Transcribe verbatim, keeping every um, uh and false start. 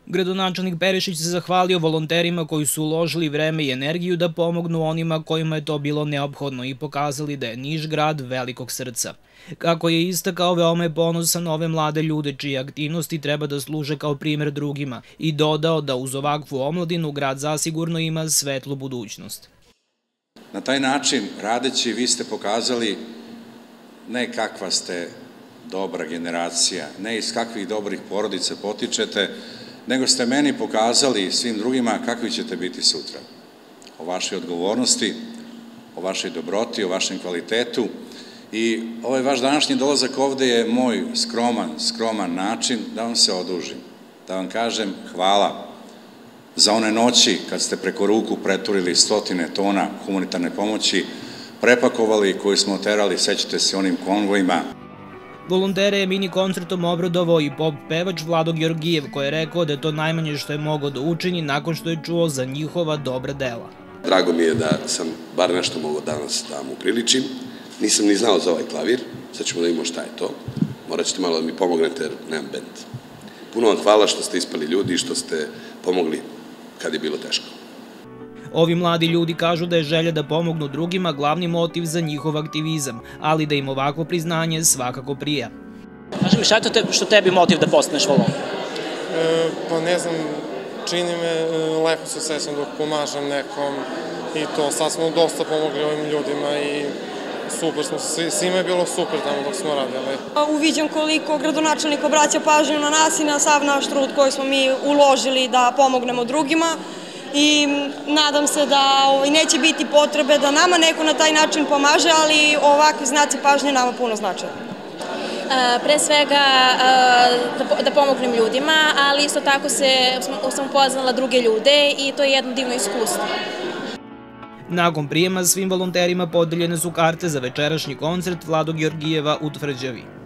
Gradonačelnik Perišić se zahvalio volonterima koji su uložili vreme i energiju da pomognu onima kojima je to bilo neophodno i pokazali da je Niš grad velikog srca. Kako je istakao, veoma je ponosan na ove mlade ljude čije aktivnosti treba da služe kao primer drugima i dodao da uz ovakvu omladinu grad zasigurno ima svetlu budućnost. Na taj način, radeći, vi ste pokazali ne kakva ste dobra generacija, ne iz kakvih dobrih porodica potičete, nego ste meni pokazali i svim drugima kakvi ćete biti sutra. O vašoj odgovornosti, o vašoj dobroti, o vašem kvalitetu. I ovaj vaš današnji dolazak ovde je moj skroman, skroman način da vam se odužim, da vam kažem hvala za one noći kad ste preko ruku preturili stotine tona humanitarne pomoći, prepakovali koju smo oterali, sećate se onim konvojima. Volontere je mini koncertom obradovao i pop pevač Vlado Georgijev, koji je rekao da je to najmanje što je mogao da učini nakon što je čuo za njihova dobra dela. Drago mi je da sam bar nešto mogao danas da mu priličim. Nisam ni znao za ovaj klavir, sad ćemo da vidimo šta je to. Morat ćete malo da mi pomognete jer nemam bend. Puno vam hvala što ste ispali ljudi i što ste pomogli kad je bilo teško. Ovi mladi ljudi kažu da je želja da pomognu drugima glavni motiv za njihov aktivizam, ali da im ovakvo priznanje svakako prija. Kaži mi, šta je to što tebi motiv da postaneš volonter? Pa ne znam, čini me, lepo se osjećam dok pomažem nekom i to, sad smo dosta pomogli ovim ljudima i super smo, svima je bilo super tamo dok smo radili. Uviđam koliko gradonačelnik obraća pažnju na nas i na sav naš trud koji smo mi uložili da pomognemo drugima i nadam se da neće biti potrebe da nama neko na taj način pomaže, ali ovakvi znaci pažnje nama puno značaju. Pre svega da pomognem ljudima, ali isto tako sam upoznala druge ljude i to je jedno divno iskustvo. Nakon prijema svim volonterima podeljene su karte za večerašnji koncert Vlado Georgijeva u Tvrđavi.